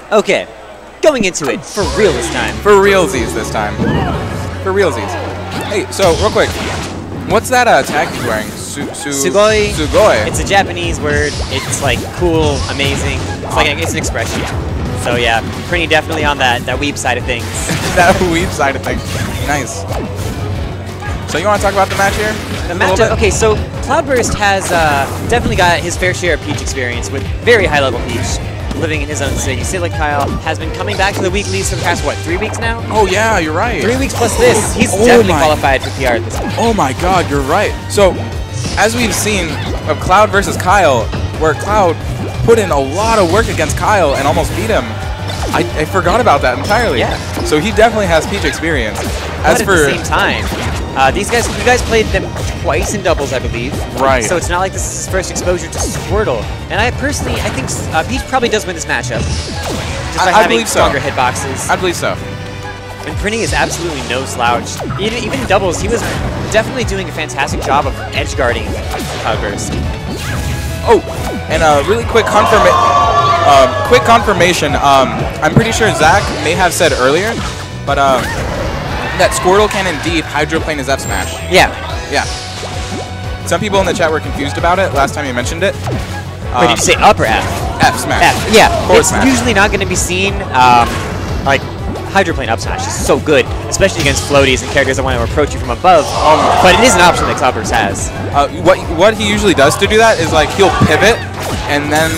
Okay, going into it for real this time. For realsies this time. For realsies. Hey, so real quick, what's that tag he's wearing? Sugoi. Sugoi. It's a Japanese word. It's like cool, amazing. It's like it's an expression. So yeah, pretty definitely on that weeb side of things. That weeb side of things. Nice. So you want to talk about the match here? The matchup. Okay, so Cloudburst has definitely got his fair share of Peach experience with very high level Peach. Living in his own city. Silicyle has been coming back to the weeklies for the past, what, 3 weeks now? Oh, yeah, you're right. 3 weeks plus this. He's definitely qualified for PR at this point. Oh, my God, you're right. So, as we've seen of Cloud versus Kyle, where Cloud put in a lot of work against Kyle and almost beat him, I forgot about that entirely. Yeah. So, he definitely has Peach experience. But at the same time, you guys played them twice in doubles, I believe. Right. So it's not like this is his first exposure to Squirtle. And I think Peach probably does win this matchup. Just by having stronger hitboxes. I believe so. And Prinny is absolutely no slouch. Even in doubles, he was definitely doing a fantastic job of edge guarding Cloudburst. Oh, and a really quick confirmation. I'm pretty sure Zach may have said earlier, but that Squirtle can indeed hydroplane his F smash. Yeah. Yeah. Some people in the chat were confused about it last time you mentioned it. Wait, did you say up or F? F smash. F. Yeah. It's smash. usually not going to be seen like hydroplane up smash is so good, especially against floaties and characters that want to approach you from above. But it is an option that Cloudburst has. What he usually does to do that is like he'll pivot and then.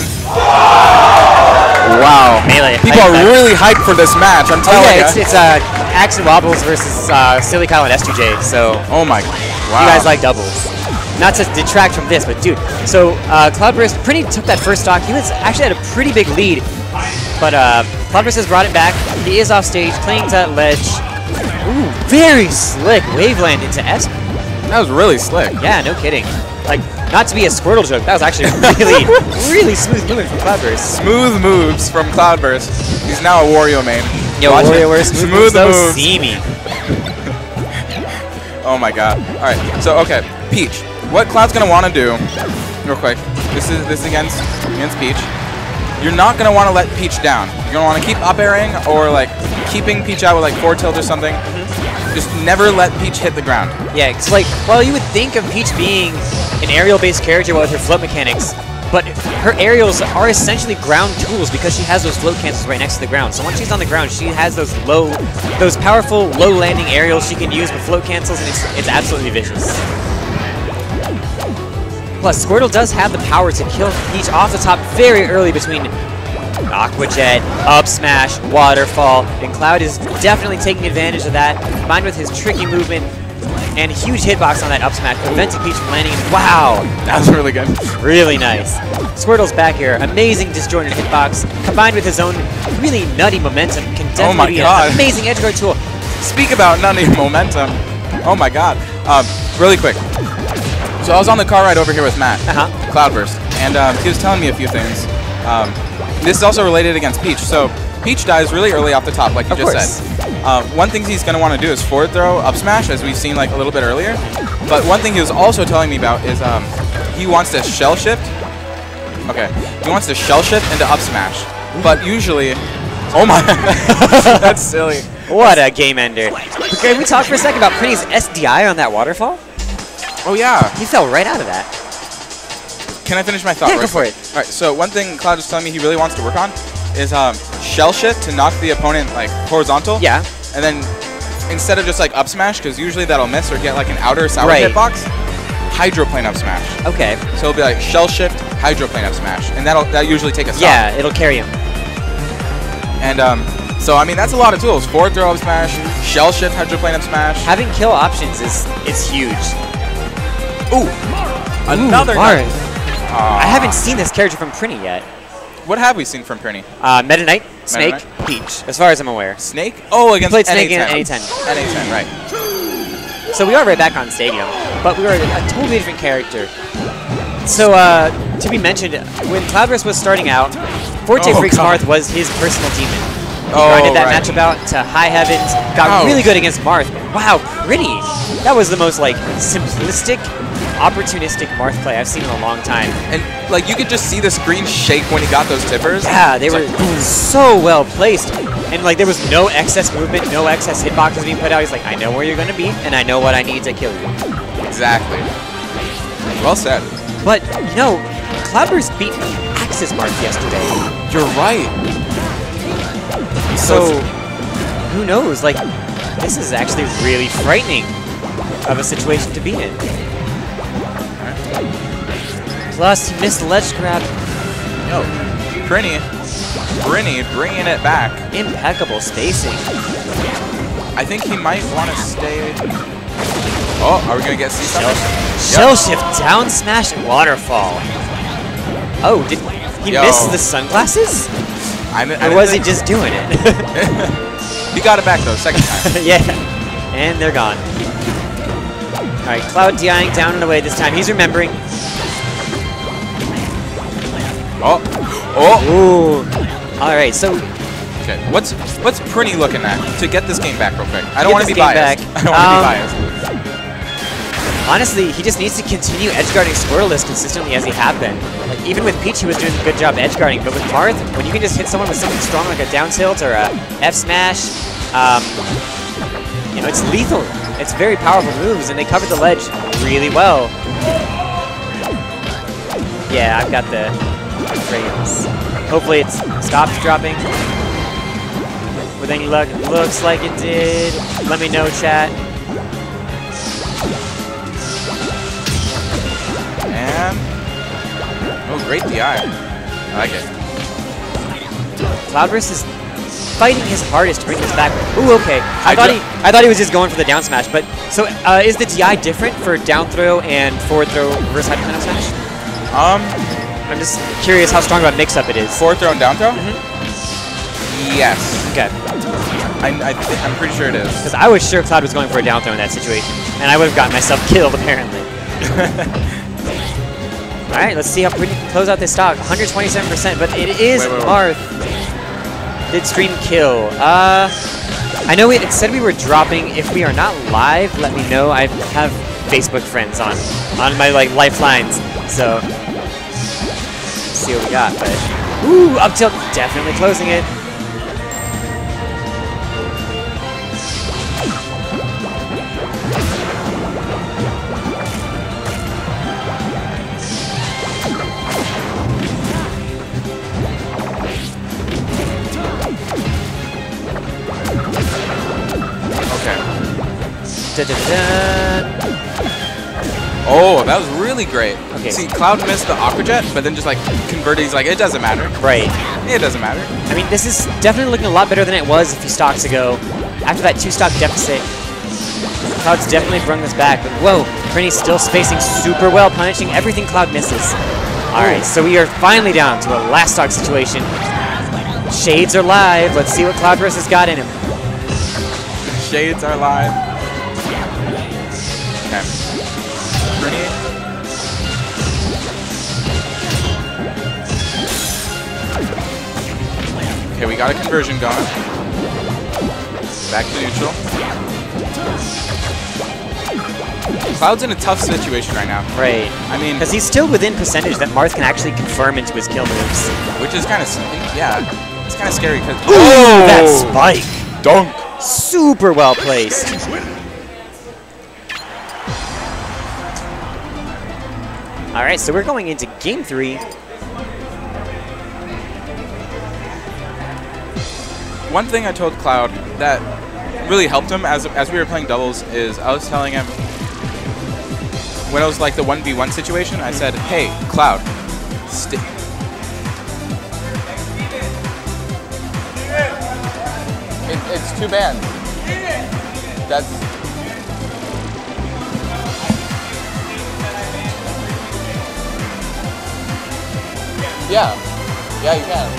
Wow. Melee. People are really hyped for this match. I'm telling you. It's Axe and Wobbles versus Silicyle and S2J. So. Oh my. Wow. You guys like doubles. Not to detract from this, but dude. So Cloudburst pretty took that first stock. He was actually had a pretty big lead, but Cloudburst has brought it back. He is off stage, playing to that ledge. Ooh, very slick waveland into S. That was really slick. Yeah, no kidding. Like, not to be a Squirtle joke, that was actually really smooth movement from Cloudburst. Smooth moves from Cloudburst. He's now a Wario main. Yo, Wario smooth moves. See me. Oh my God. All right. So okay, Peach. What Cloud's gonna want to do, real quick. This is against Peach. You're not gonna want to let Peach down. You're gonna want to keep up airing or like keeping Peach out with like forward tilt or something. Just never let Peach hit the ground. Yeah, because like, well, you would think of Peach being an aerial-based character with her float mechanics, but her aerials are essentially ground tools because she has those float cancels right next to the ground. So once she's on the ground, she has those powerful low landing aerials she can use with float cancels, and it's absolutely vicious. Plus, Squirtle does have the power to kill Peach off the top very early between Aqua Jet, Up Smash, Waterfall, and Cloud is definitely taking advantage of that, combined with his tricky movement and huge hitbox on that Up Smash, preventing Peach from landing. Wow! That was really good. Really nice. Squirtle's back here. Amazing disjointed hitbox, combined with his own really nutty momentum, can definitely be an amazing edge guard tool. Speak about nutty momentum. Oh my God. Really quick. So I was on the car ride over here with Matt, Cloudburst, and he was telling me a few things. This is also related against Peach. So Peach dies really early off the top, like you just said. One thing he's going to want to do is forward throw up smash, as we've seen like a little bit earlier. But one thing he was also telling me about is he wants to shell shift. Okay, he wants to shell shift into up smash. But usually, oh my, that's silly. What a game ender. Can we talk for a second about Prinny's SDI on that waterfall? Oh yeah. He fell right out of that. Can I finish my thought? Yeah, go for it. All right, so one thing Cloud was telling me he really wants to work on is shell shift to knock the opponent like horizontal. Yeah. And then instead of just like up smash, because usually that'll miss or get like an outer sour hitbox, hydroplane up smash. Okay. So it'll be like shell shift, hydroplane up smash, and that'll usually take a stop. Yeah, it'll carry him. And so I mean that's a lot of tools. Forward throw up smash, shell shift, hydroplane up smash. Having kill options is huge. Ooh, another Mars. I haven't seen this character from Prinny yet. What have we seen from Prinny? Meta Knight, Snake, Peach, as far as I'm aware. Snake? Oh, against played Snake in NA10. NA10, right. So we are right back on Stadium, but we are a totally different character. So, to be mentioned, when Cloudburst was starting out, Forte Freaks Marth was his personal demon. grinded that matchup out to high heavens. Got really good against Marth. Wow, pretty. That was the most like simplistic, opportunistic Marth play I've seen in a long time. And like you could just see the screen shake when he got those tippers. Yeah, they were so well placed. And like there was no excess movement, no excess hitboxes being put out. He's like, I know where you're gonna be, and I know what I need to kill you. Exactly. Well said. But you know, Cloudburst beat Axis Marth yesterday. You're right. So who knows? Like, this is actually really frightening of a situation to be in. Plus, he missed ledge grab. Yo, Prinny bringing it back. Impeccable spacing. I think he might want to stay. Oh, are we going to get C something? Shell shift, down smash, and waterfall. Oh, did he miss the sunglasses? Or was he just doing it? He got it back though, second time. Yeah, and they're gone. All right, Cloud DIing down and away this time. He's remembering. Oh. Ooh. All right, so. Okay, what's Prinny looking at to get this game back real quick? I don't want to be biased. I don't want to be biased. Honestly, he just needs to continue edgeguarding Squirtle as consistently as he had been. Like, even with Peach, he was doing a good job edgeguarding, but with Marth, when you can just hit someone with something strong like a down tilt or a F smash, you know, it's lethal. It's very powerful moves, and they covered the ledge really well. Yeah, I've got the frames. Hopefully it stops dropping. With any luck, it looks like it did. Let me know, chat. Oh, great DI. I like it. Cloudburst is fighting his hardest to bring this back. Ooh, okay. I thought he was just going for the down smash. But so is the DI different for down throw and forward throw reverse high down smash? I'm just curious how strong of a mix-up it is. Forward throw and down throw? Yes. Okay. I'm pretty sure it is. Because I was sure Cloud was going for a down throw in that situation, and I would have gotten myself killed apparently. All right, let's see how Prinny can close out this stock. 127%, but it is Marth. Did stream kill? I know it said we were dropping. If we are not live, let me know. I have Facebook friends on my like lifelines, so let's see what we got. But ooh, up tilt, definitely closing it. Oh, that was really great. Okay. See, Cloud missed the Aqua Jet, but then just like converted. He's like, it doesn't matter. Right. It doesn't matter. I mean, this is definitely looking a lot better than it was a few stocks ago. After that 2-stock deficit, Cloud's definitely brought this back. But whoa, Prinny's still spacing super well, punishing everything Cloud misses. All right, so we are finally down to a last stock situation. Shades are live. Let's see what Cloudburst has got in him. Shades are live. Okay. Prinny. Okay, we got a conversion going. Back to neutral. Cloud's in a tough situation right now. Right. I mean, because he's still within percentage that Marth can actually confirm into his kill moves. Which is kind of, yeah, it's kind of scary because. Oh, that spike! Dunk! Super well placed. All right, so we're going into game 3. One thing I told Cloud that really helped him as we were playing doubles is I was telling him when it was like the 1v1 situation, I said, hey, Cloud, it's 2 bands. That's... Yeah. Yeah, you can.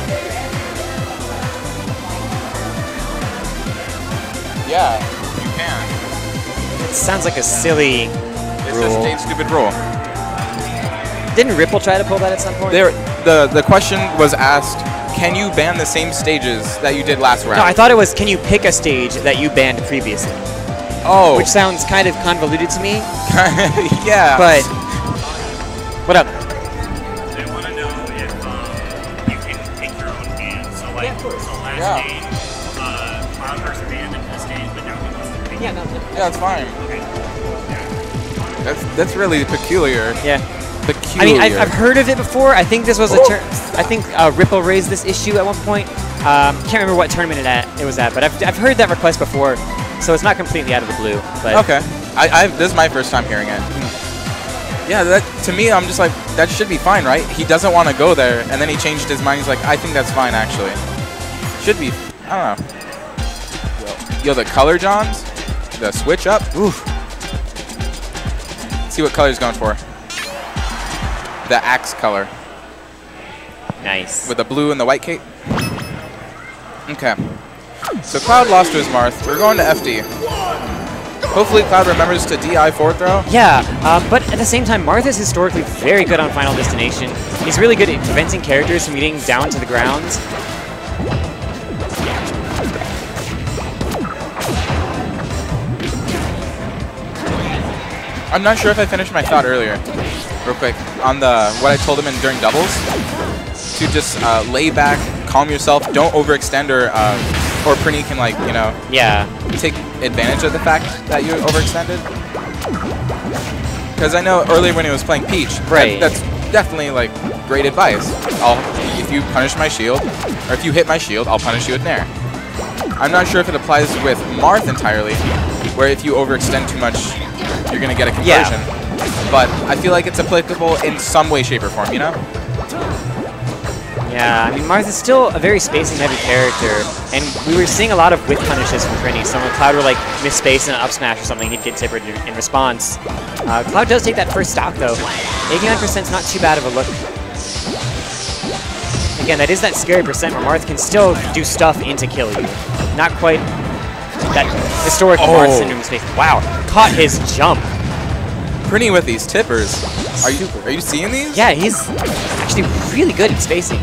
Yeah, you can. It sounds like a silly It's rule. just a stupid rule. Didn't Ripple try to pull that at some point? The question was asked, can you ban the same stages that you did last round? No, I thought it was, can you pick a stage that you banned previously? Oh. Which sounds kind of convoluted to me. Yeah. But, what up? They want to know if you can pick your own ban. So, like, so last Yeah. game, Cloudburst banned the stage, but now he wants to pick it. Yeah, it's fine. Okay. That's really peculiar. Yeah. Peculiar. I mean, I've heard of it before. I think this was a turn. I think Ripple raised this issue at one point. Can't remember what tournament it was at, but I've heard that request before, so it's not completely out of the blue. But Okay. This is my first time hearing it. Yeah, that to me, I'm just like, that should be fine, right? He doesn't want to go there, and then he changed his mind. He's like, I think that's fine, actually. Should be. I don't know. Yo, the color Johns, the switch up. Oof. See what color he's going for. The axe color. nice. With the blue and the white cape. Okay. So Cloud lost to his Marth. We're going to FD. Hopefully Cloud remembers to DI forward throw. Yeah, but at the same time, Marth is historically very good on Final Destination. He's really good at preventing characters from getting down to the ground. I'm not sure if I finished my thought earlier, real quick, on what I told him during doubles, to just lay back, calm yourself, don't overextend, or Prinny can, like, you know, Yeah. take advantage of the fact that you overextended. Because I know earlier when he was playing Peach, Right. that's definitely, like, great advice. If you punish my shield, or if you hit my shield, I'll punish you with Nair. I'm not sure if it applies with Marth entirely, where if you overextend too much, you're going to get a conversion. Yeah. But I feel like it's applicable in some way, shape, or form, you know? Yeah, I mean, Marth is still a very spacing-heavy character, and we were seeing a lot of whip punishes from Prinny. So when Cloud would, like, miss space in an up smash or something, he'd get tippered in response. Cloud does take that first stock, though. 89% is not too bad of a look. Again, that is that scary percent where Marth can still do stuff in to kill you. Not quite that historic Marth syndrome space. Wow, caught his jump. Prinny with these tippers. Are you seeing these? Yeah, he's actually really good at spacing.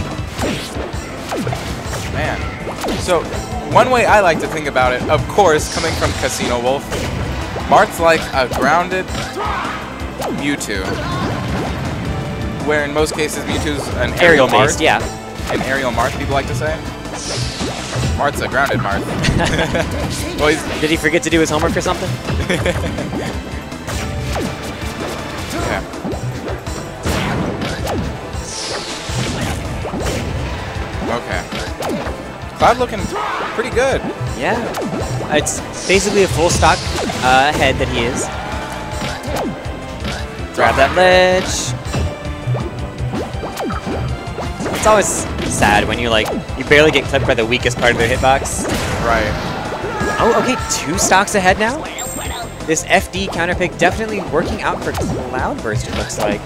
Man. So, one way I like to think about it, of course, coming from Casino Wolf, Marth's like a grounded Mewtwo. Where in most cases Mewtwo's an aerial Aerial-based, Marth. yeah. An aerial Marth, people like to say. Marth's a grounded Marth. Well, Did he forget to do his homework or something? okay. Okay. Cloud looking pretty good. Yeah. It's basically a full stock head that he is. Grab that ledge. It's always sad when you barely get clipped by the weakest part of their hitbox. Right. Oh, okay, 2 stocks ahead now. This FD counter pick definitely working out for Cloudburst, it looks like.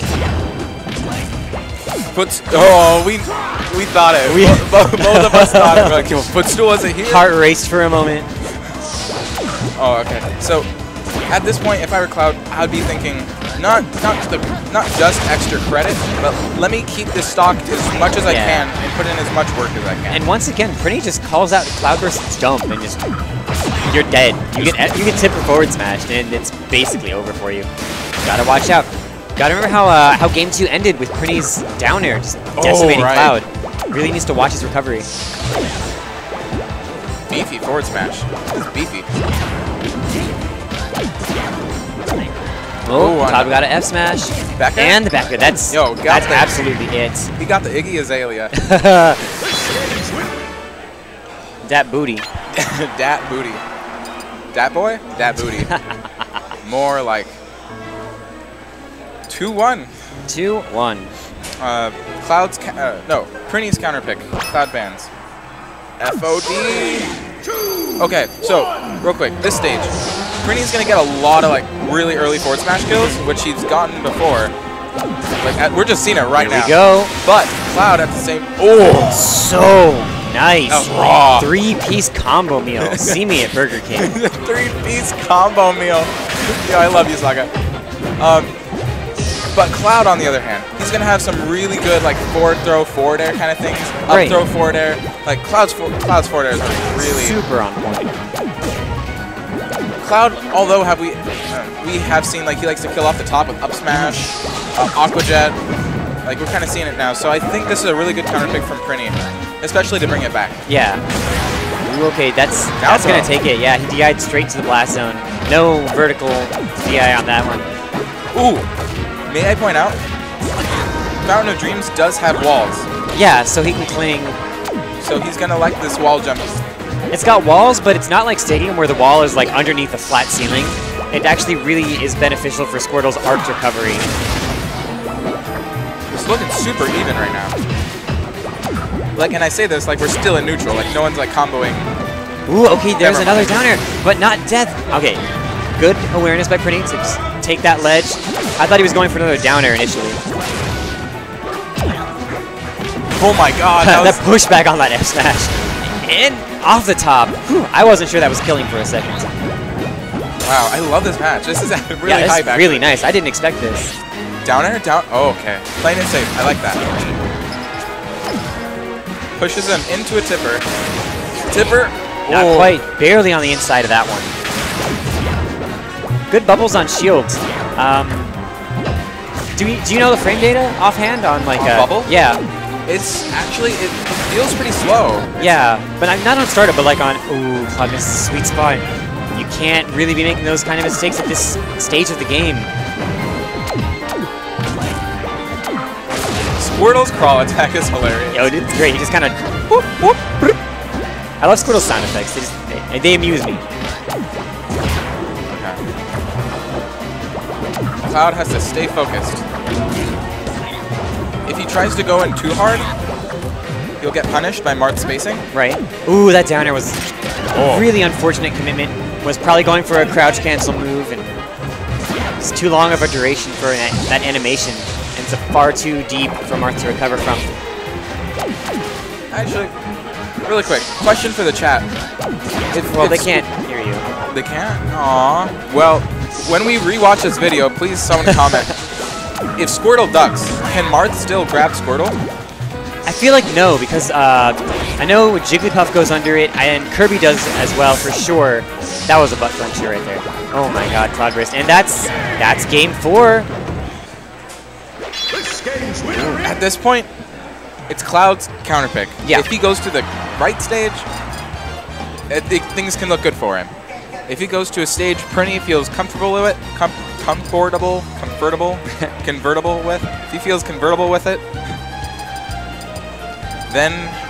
We thought it. Both of us thought it. We're like, footstool wasn't here. Heart raced for a moment. Oh, okay. So, at this point, if I were Cloud, I would be thinking not just extra credit, but let me keep this stock as much as I can and put in as much work as I can. And once again, Prinny just calls out Cloudburst's jump and just you're dead. You get tip or forward smashed, and it's basically over for you. Gotta watch out. Gotta remember how Game 2 ended with Prinny's down air just decimating Cloud. Really needs to watch his recovery. Beefy forward smash. It's beefy. Oh, Cloud got an F smash. Back air? And the back air. That's absolutely it. He got the Iggy Azalea. That booty. Dat booty. Dat boy? Dat booty. More like 2-1. 2-1. Cloud's Prinny's counter pick. Cloud bans. FOD. Okay, so real quick, this stage, Prinny's gonna get a lot of really early forward smash kills, which he's gotten before. We're just seeing it right now. Here we go. But Cloud at the same. So nice. That was raw. 3-piece combo meal. See me at Burger King. 3-piece combo meal. Yo, I love you, Saga. But Cloud, on the other hand, he's going to have some really good, like, forward throw, forward air kind of things. Up throw, forward air. Like, Cloud's forward air is really... super on point. Cloud, although we have seen, like, he likes to kill off the top with up smash, Aqua Jet. Like, we're kind of seeing it now. So I think this is a really good counter pick from Prinny, especially to bring it back. Yeah. Ooh, okay, that's going to take it. Yeah, he DI'd straight to the blast zone. No vertical DI on that one. Ooh. May I point out, Fountain of Dreams does have walls. Yeah, so he can cling. So he's going to like this wall jump. It's got walls, but it's not like Stadium where the wall is like underneath a flat ceiling. It actually really is beneficial for Squirtle's arc recovery. It's looking super even right now. Like, and I say this like we're still in neutral. Like, no one's like comboing. Ooh, okay, there's another downer, but not death. Okay, good awareness by Prinny to just take that ledge. I thought he was going for another downer initially. Oh my god. That pushback on that F smash. And off the top. Whew, I wasn't sure that was killing for a second. Wow, I love this match. This is a really high back. Really nice. I didn't expect this. Downer? Oh, okay. Playing it safe. I like that. Pushes him into a tipper. Tipper. Not quite. Barely on the inside of that one. Good bubbles on shields. Do you know the frame data offhand on like a bubble? Yeah. It's actually it feels pretty slow. Yeah, but I'm not on startup, but like on Cloud misses a sweet spot. You can't really be making those kind of mistakes at this stage of the game. Squirtle's crawl attack is hilarious. Yo, it's great. He just kind of whoop whoop. Whoop. I love Squirtle's sound effects. They amuse me. Cloud has to stay focused. If he tries to go in too hard, he'll get punished by Marth's spacing. Right. Ooh, that downer was a really unfortunate commitment. Was probably going for a crouch cancel move, and it's too long of a duration for that animation, and it's far too deep for Marth to recover from. Actually, really quick, question for the chat. Well, they can't hear you. They can't? Aww. Well, when we rewatch this video, please someone comment. If Squirtle ducks, can Marth still grab Squirtle? I feel like no, because I know Jigglypuff goes under it, and Kirby does as well for sure. That was a butt cruncher right there. Oh my god, Cloud Burst. And that's game 4. At this point, it's Cloud's counter pick. Yeah. If he goes to the right stage, things can look good for him. If he goes to a stage Prinny feels comfortable with it, convertible with, if he feels convertible with it, then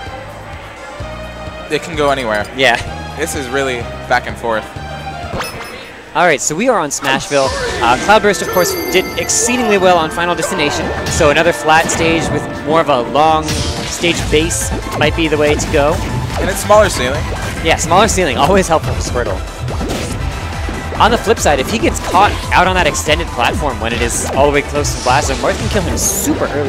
it can go anywhere. Yeah. This is really back and forth. Alright, so we are on Smashville. Cloudburst, of course, did exceedingly well on Final Destination, so another flat stage with more of a long stage base might be the way to go. And it's smaller ceiling. Yeah, smaller ceiling, always helpful for Squirtle. On the flip side, if he gets caught out on that extended platform when it is all the way close to the blast zone, Marth can kill him super early.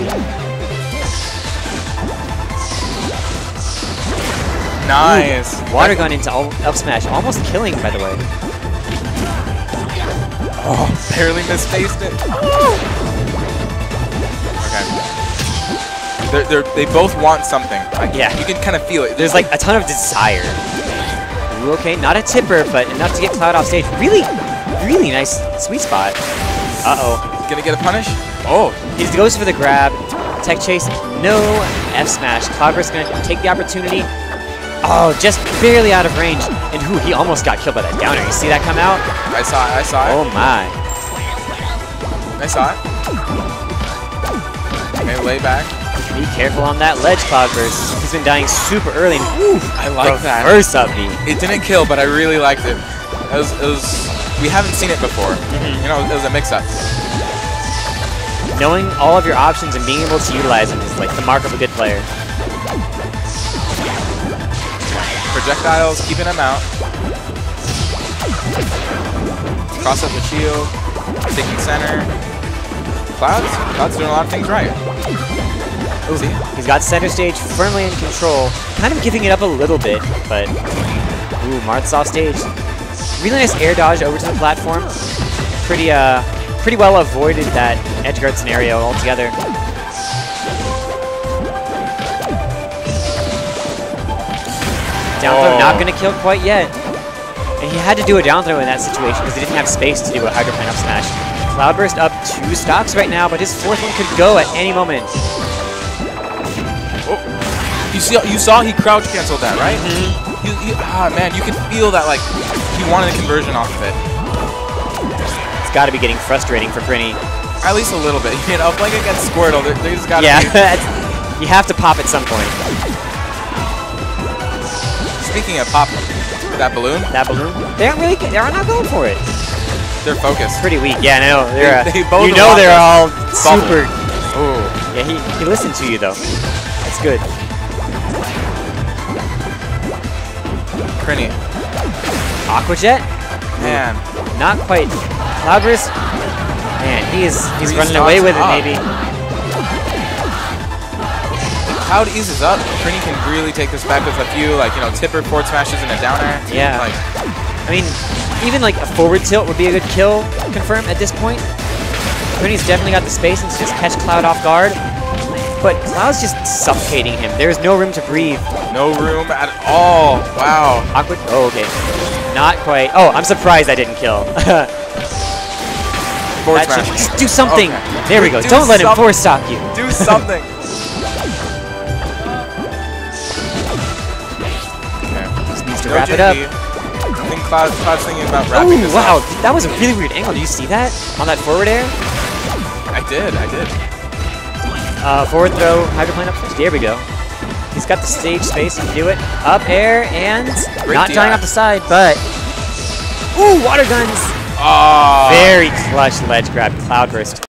Nice. Ooh, water gun into up smash, almost killing, by the way. Oh, barely misspaced it. Okay. They both want something. Like, yeah. You can kind of feel it. There's like a ton of desire. Ooh, okay, not a tipper, but enough to get Cloud off stage. Really, really nice sweet spot. Uh-oh. Gonna get a punish? Oh, he goes for the grab. Tech chase, no F smash. Cloudburst gonna take the opportunity. Oh, just barely out of range. And who? He almost got killed by that downer. You see that come out? I saw it. I saw it. Oh my. I saw it. Okay, lay back. Be careful on that ledge, Cloudburst. He's been dying super early. And, I like that. Reverse up B. It didn't kill, but I really liked it. It was we haven't seen it before. You know, it was a mix-up. Knowing all of your options and being able to utilize them is like the mark of a good player. Projectiles, keeping them out. Cross up the shield, taking center. Cloud's doing a lot of things right. Ooh, he's got center stage firmly in control, kind of giving it up a little bit, but ooh, Marth's off stage. Really nice air dodge over to the platform. Pretty pretty well avoided that edge guard scenario altogether. Down throw not going to kill quite yet. And he had to do a down throw in that situation because he didn't have space to do a Hydro Plant up smash. Cloudburst up 2 stocks right now, but his 4th one could go at any moment. Oh. You saw he crouch canceled that, right? Man, you could feel that like he wanted a conversion off of it. It's got to be getting frustrating for Prinny. At least a little bit. You know, playing against Squirtle, there's got to be... you have to pop at some point. Speaking of pop, that balloon? That balloon? They're not going for it. They're focused. Pretty weak. Yeah, I know. They both you know they're all bubble. super. Ooh. Yeah, he listened to you though. That's good. Prinny. Aqua Jet? Man. Not quite. Cloudburst? Man, he's running away with it maybe. Cloud eases up. Prinny can really take this back with a few, like, you know, tipper forward smashes and a down air. Yeah. Like, I mean, even like a forward tilt would be a good kill confirm at this point. Prinny's definitely got the space and to just catch Cloud off guard. But Cloud's just suffocating him. There's no room to breathe. no room at all. Wow. Awkward. Oh, okay. Not quite. Oh, I'm surprised I didn't kill. Forward That should smash. just do something. Okay. There we go. Do Don't let him something. force stock you. Do something. Just needs to wrap it up. I think Cloud's thinking about wrapping this Oh, wow. up. That was a really weird angle. Do you see that? On that forward air? I did. Forward throw, hydroplane up first. There we go. He's got the stage space to do it. Up air and Great not DI. dying off the side, but... Ooh, water guns! Oh. Very clutch ledge grab, Cloudburst.